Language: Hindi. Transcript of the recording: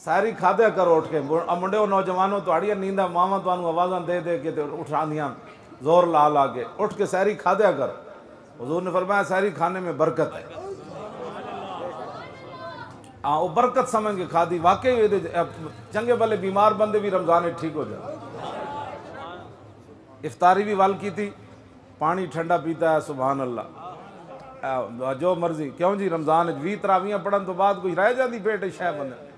सारी खाद्या करो उठ के। मुंडे नौजवानों तुहाड़ियां नींदा मावां तुहानू आवाज़ां दे दे के उठांदियां जोर ला ला के, उठ के सारी खाद्या कर। हुजूर ने फरमाया सारी खाने में बरकत है। हाँ वो बरकत समझ के खादी। वाकई चंगे भले बीमार बंदे भी रमजान ठीक हो जाए। इफ्तारी भी वाल की थी, पानी ठंडा पीता है, सुभान अल्लाह जो मर्जी। क्यों जी रमजान 20 तरावियां पढ़न तो बाद कोई रह जाती पेट शह बंदे